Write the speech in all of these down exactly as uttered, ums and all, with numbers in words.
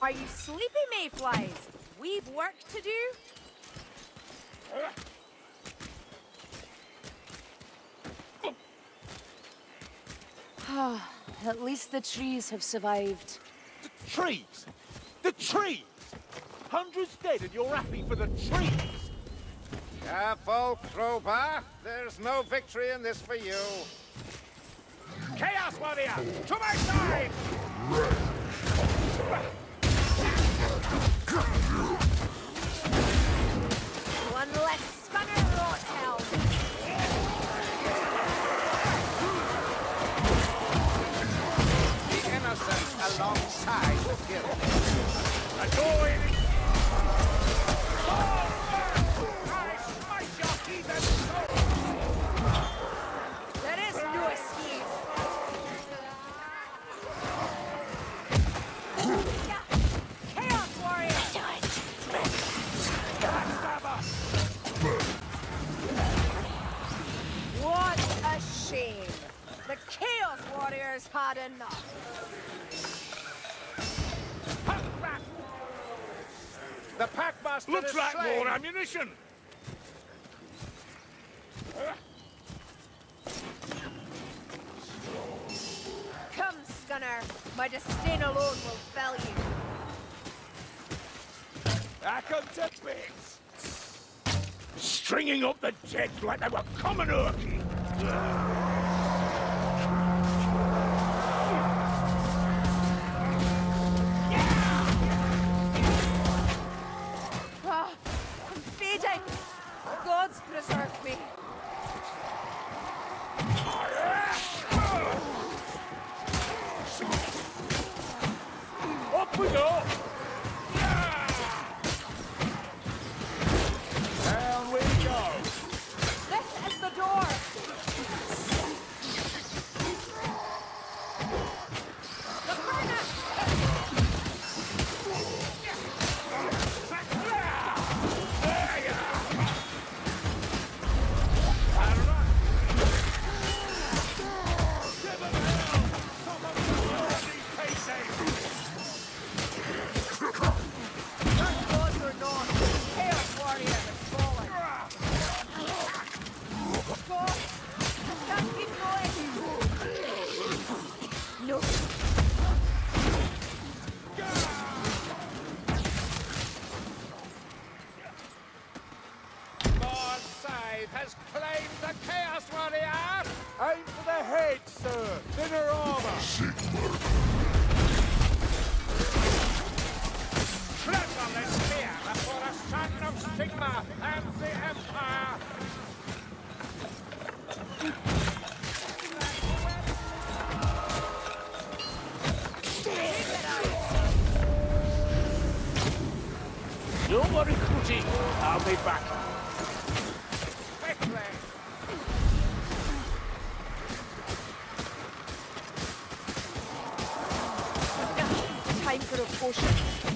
Are you sleepy, mayflies? We've work to do. At least the trees have survived. The trees? The trees! Hundreds dead and you're happy for the trees? Careful, Crowbar. There's no victory in this for you. Chaos Warrior! To my side! One less spanner rot hell. The innocent alongside the guilty. Adore it! Oh, I smite your heathen soul! There is no escape. Chaos Warrior! What a shame. The Chaos Warriors had enough. The Packmaster Looks is like slain. more ammunition! Come, Scunner. My disdain alone will fell you. I come to bits! Stringing up the dead like they were common urky! Ah, I'm fading. Gods preserve me. Up we go! Down we go! This is the door. The furnace. Gods or not, Chaos Warrior has fallen. God, I can't keep going. No. Mordside has claimed the Chaos Warrior! Aim for the head, sir! Thinner armor! Tremble in fear before the son of Sigma and the Empire! Don't worry, Cootie. I'll be back. Quickly! Time for a potion.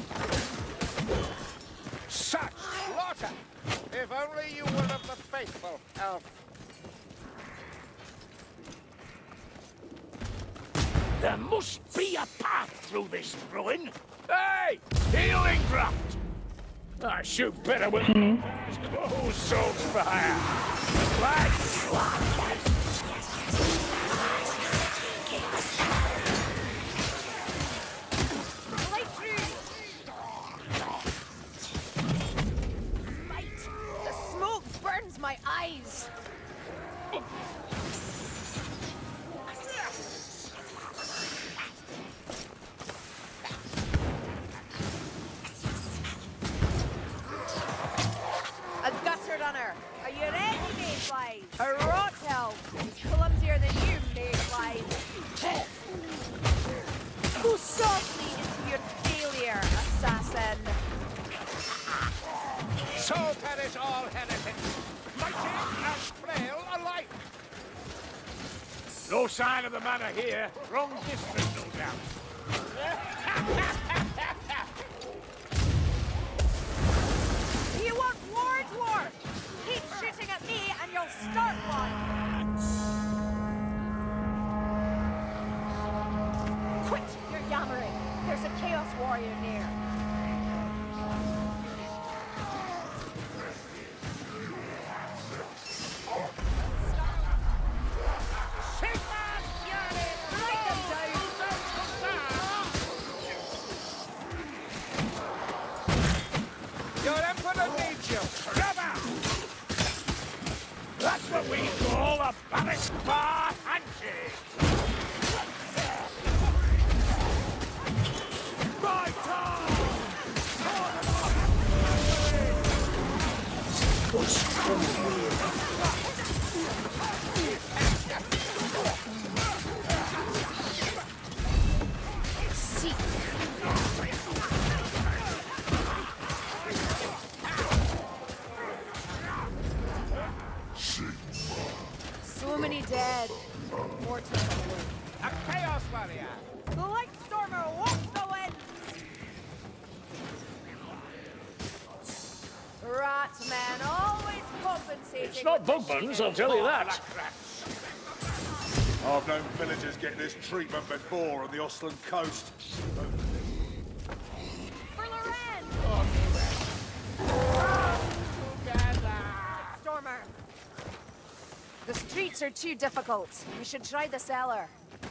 Such slaughter! If only you were of the faithful, Elf. There must be a path through this ruin. Hey! Healing draft! I shoot better with close souls fire. Like Light through. Light. The smoke burns my eyes. A gutter runner. Are you ready, mayflies? A rot elf. He's clumsier than you, mayflies. Go softly into your failure, assassin. So perish all heretics, mighty and frail alike! no sign of the manor here. Wrong district, no doubt. You want war, dwarf? Keep shooting at me and you'll start one. Quit your yammering. There's a Chaos Warrior near. you crabber! That's what we call a Barrack Bar handshake! My time! Seek. So many dead. More to follow. A Chaos Warrior! The Lightstormer walks the wind! Ratman always compensating. It's not with the Bugman's, shooting. I'll tell you that. I've known villagers get this treatment before on the Ostland coast. For Loren! Together! Stormer! The streets are too difficult. We should try the cellar.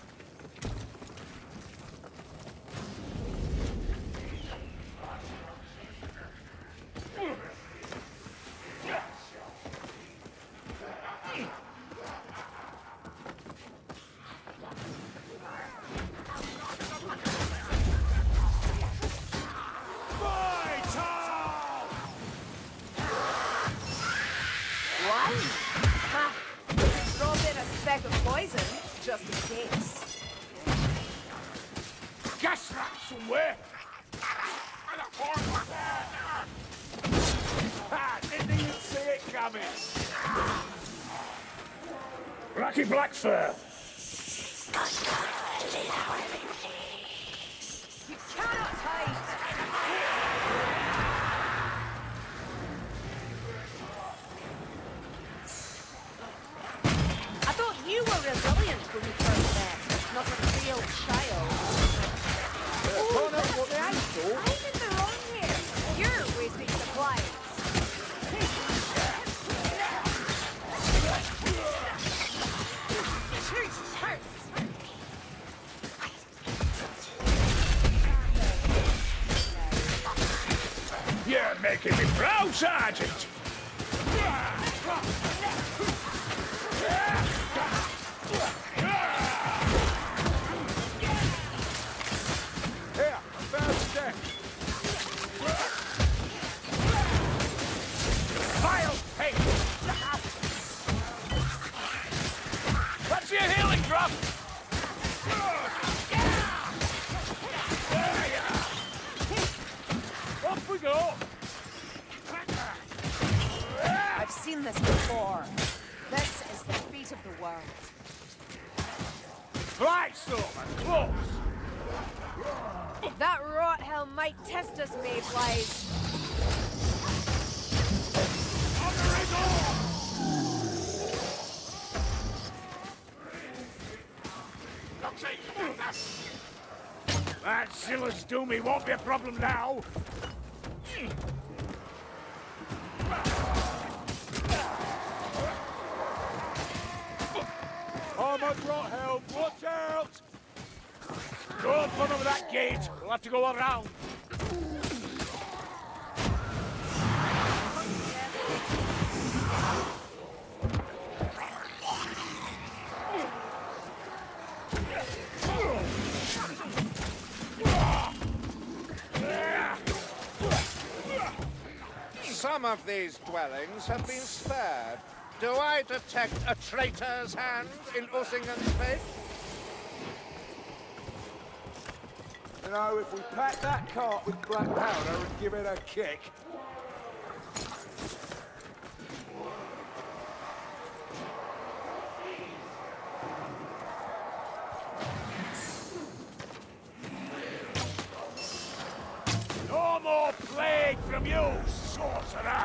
What? Ha! Throw in a speck of poison, just in case. Gas rat somewhere! Ah, didn't even see it coming! Rocky Blackfur! You cannot hide! I thought you were resilient when we first met, not a real child. Oh, that's right. I'm in the wrong here. You're wasting supplies. Jesus hurts. You're making me proud, Sergeant! Here, I found a deck. Vile pig! That's your healing drop! Off we go! I've seen this before. This is the fate of the world. Right, Stormer, close! That rot hell might test us, Mayflies. That Silla's Doomy won't be a problem now. Armored rot helm, watch out! Don't bother with that gate. We'll have to go around. Some of these dwellings have been spared. Do I detect a traitor's hand in Ussingen's fate? You know, if we pack that cart with black powder and give it a kick... No more plague from you, sorcerer!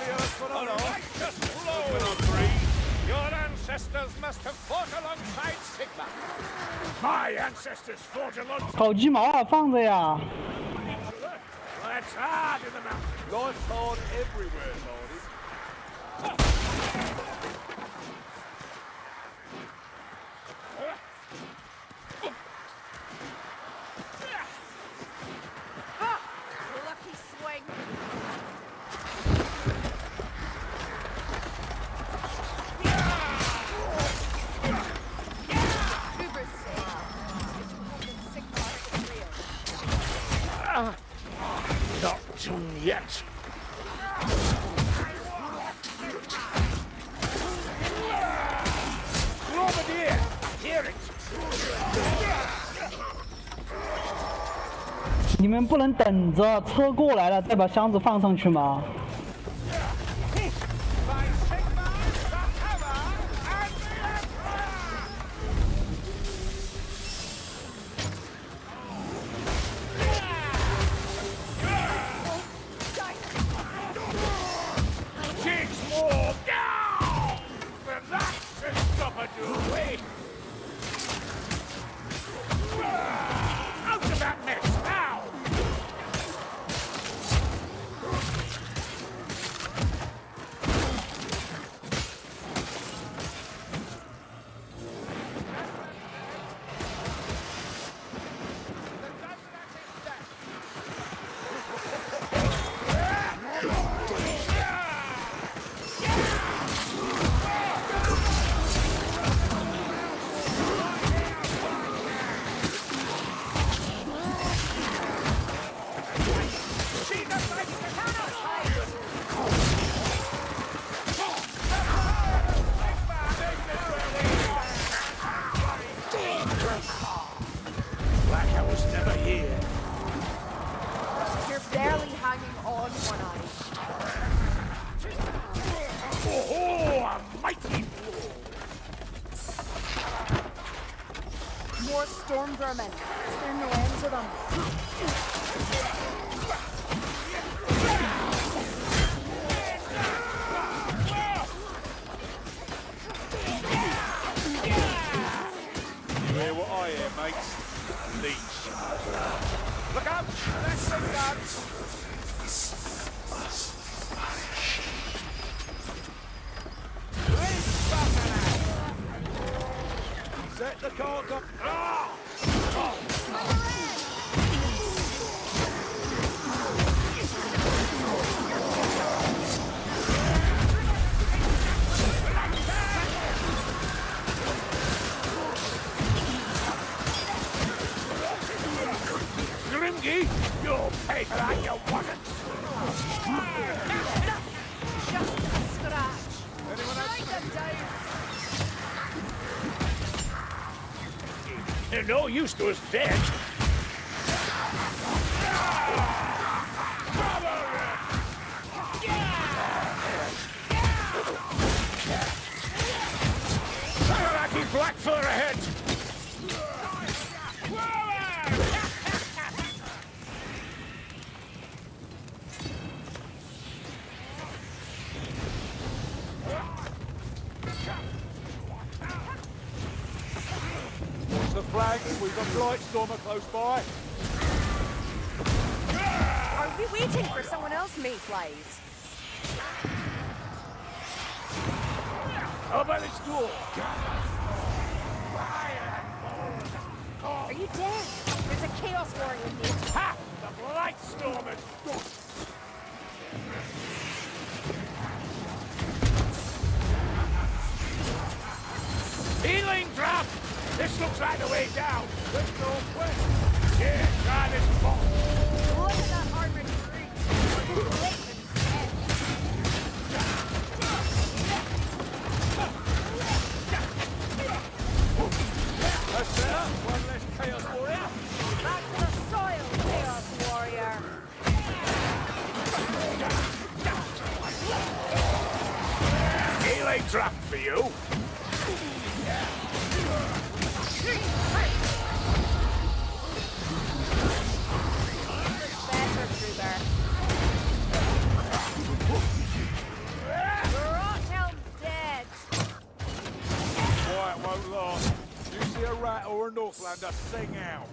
A righteous blow! Your ancestors must have fought alongside Sigma. My ancestors fought alongside. 烤鸡毛啊，放着呀。 Let's hard in the mountains. Life's hard everywhere, Lordy. Ah, lucky swing. Uber's safe. Sigma is real. Not done yet. Globadier! Hear it! 你们不能等着车过来了再把箱子放上去吗？ By Sigma, the Hammer, and the Emperor! Six more down! And that's the stopper to wait! Out of that mess now! Like I was never here. You're barely hanging on one eye. Oh, a mighty blow! More storm vermin. Is there no end to them? You hear what I hear, mates? Leech. Look out! That's the guns! Set the cards up. Grimgy, you'll pay for that, you wasn't! Just a scratch. Strike them down. They're no use to us dead. Lucky black fur ahead! Watch the flags. We've got Blightstormer close by. Are we waiting for someone else, Mayflies? How about this door? Are you dead? There's a Chaos Warrior here. Ha! The Blightstormers! Healing drop! This looks like the way down. Let's go west. Yeah, try this box. Look at that armored breach. That's better. One less Chaos Warrior. Back to the soil, Chaos Warrior. Healing drop for you. Better, Kruger. You're a Northlander, sing out.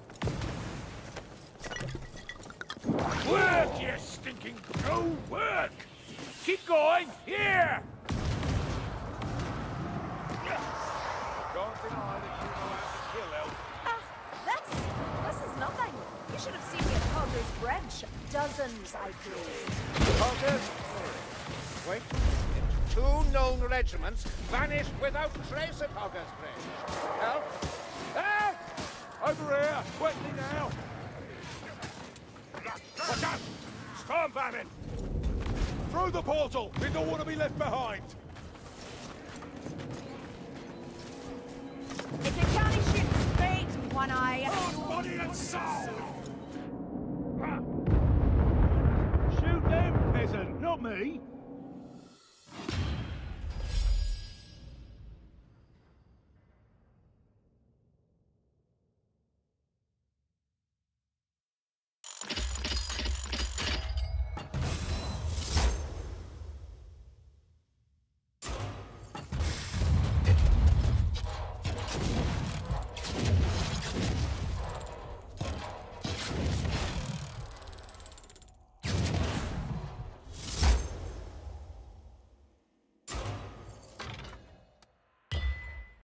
Work, you stinking crow, work! Keep going, here! Can't deny that you know how to kill elk. Ah, that's... this is nothing. You should have seen me at Cogger's Bridge. Dozens, I believe. Cogger's Wait. Two known regiments vanished without trace at Cogger's Bridge. Help! Help! Over here! Quickly now! Watch out! Storm vermin! Through the portal! We don't want to be left behind! If you can't shoot straight, one eye... Body and soul! Shoot them, peasant, not me.